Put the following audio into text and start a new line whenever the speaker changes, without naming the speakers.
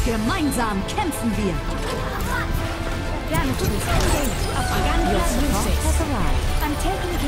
Gemeinsam kämpfen wir.
Damages engaged. Your support has arrived. I'm taking